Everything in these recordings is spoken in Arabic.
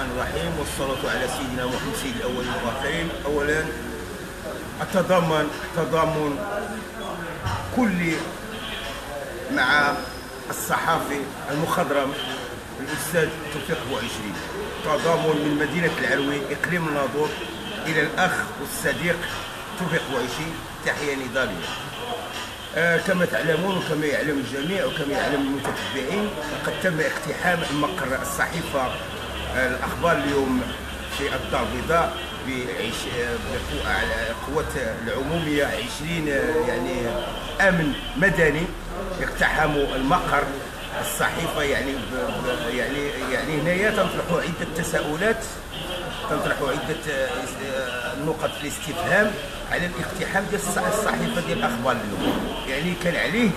الرحمن الرحيم، والصلاة على سيدنا محمد سيد الأولين والآخرين. أولا تضامن كل مع الصحافي المخضرم الأستاذ توفيق بوعشري، تضامن من مدينة العروي إقليم الناظور إلى الأخ والصديق توفيق بوعشري. تحية نضالية. كما تعلمون وكما يعلم الجميع وكما يعلم المتتبعين، لقد تم اقتحام مقر الصحيفة الأخبار اليوم في الدار البيضاء بقوة العمومية 20 يعني أمن مدني اقتحموا المقر الصحيفة. يعني هنايا تنطرح عدة تساؤلات، تنطرح عدة نقط الاستفهام على الاقتحام ديال الصحيفة ديال الأخبار اليوم. يعني كان عليه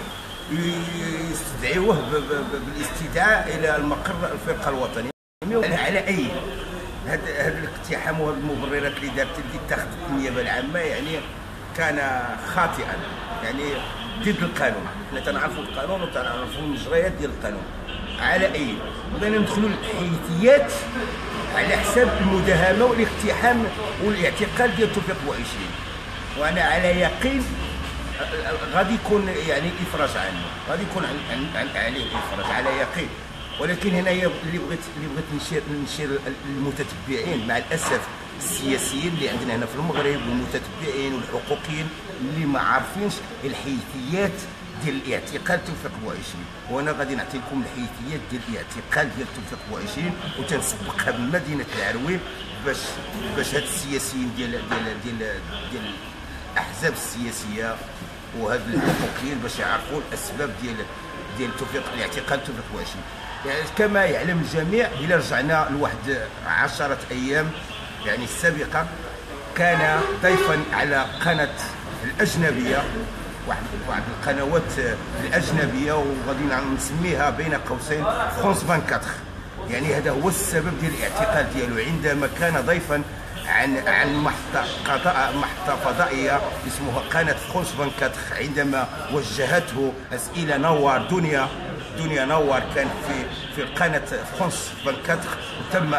يستدعيوه بالاستدعاء إلى المقر الفرقة الوطنية. على أي هذا الاقتحام وهذه المبررات اللي اتخذت النيابة العامة يعني كان خاطئا، يعني ضد القانون. حنا تنعرفوا القانون وتنعرفوا المجريات ديال القانون. على أي بدنا ندخلوا للحيثيات على حساب المداهمة والاقتحام والاعتقال ديال توفيق بوعشري، وأنا على يقين غادي يكون يعني إفراج عنه، غادي يكون عليه إفراج على يقين. ولكن هنا اللي بغيت نشير المتتبعين، مع الأسف السياسيين اللي عندنا هنا في المغرب والمتتبعين والحقوقيين اللي ما عارفينش الحيثيات ديال الاعتقال توفيق بوعشري. وانا غادي نعطي لكم الحيثيات ديال الاعتقال ديال توفيق بوعشري وتنسبقها بمدينه العروي باش هاد السياسيين ديال الاحزاب السياسيه وهاد الحقوقيين باش يعرفوا الاسباب ديال توفيق الاعتقال توفيق بوعشري. يعني كما يعلم الجميع، الى رجعنا لواحد 10 ايام يعني السابقه، كان ضيفا على قناه الاجنبيه، واحد القنوات الاجنبيه، وغادي نسميها بين قوسين فرانس 24. يعني هذا هو السبب ديال الاعتقال ديالو، عندما كان ضيفا عن محطة فضائية اسمها قناة فرانس 24. عندما وجهته أسئلة نوار دنيا نوار كان في قناة فرانس 24، وتم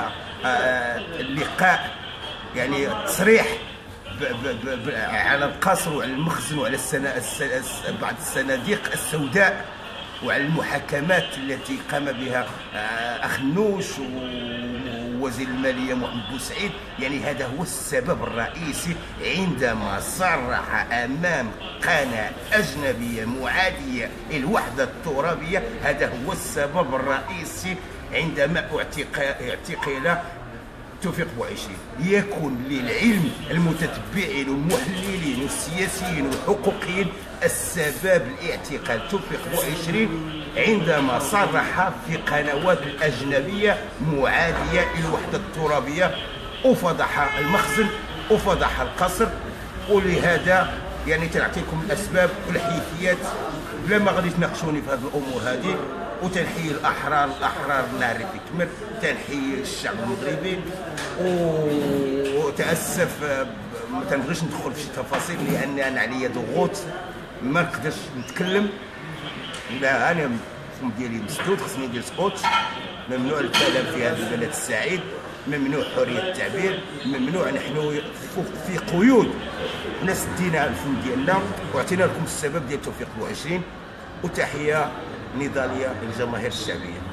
اللقاء يعني تصريح على القصر وعلى المخزن وعلى بعض الصناديق السوداء وعلى المحاكمات التي قام بها أخ نوش ووزير المالية محمد بوسعيد. يعني هذا هو السبب الرئيسي عندما صرح أمام قناة أجنبية معادية للوحدة الترابية. هذا هو السبب الرئيسي عندما اعتقل توفيق بوعشري. يكون للعلم المتتبعين والمحللين والسياسيين والحقوقيين السبب لاعتقال توفيق بوعشري عندما صرح في قنوات الأجنبية معادية للوحدة الترابية، وفضح المخزن وفضح القصر. ولهذا يعني تنعطيكم الأسباب والحيثيات بلا ما غادي تناقشوني في هذه الأمور هذه. وتنحيي الأحرار ناري في كمر، تنحيي الشعب المغربي. وتأسف ما تنبغيش ندخل في شي تفاصيل لأن أنا عليا ضغوط ما نقدرش نتكلم. لا، أنا الفم ديالي مسدود، خصني ندير سكوت. ممنوع الكلام في هذا البلد السعيد، ممنوع حرية التعبير، ممنوع. نحن في قيود، ناس دينا الفم ديالنا وعطينا لكم السبب ديال توفيق بوعشري. وتحية نضالية للجماهير الشعبية.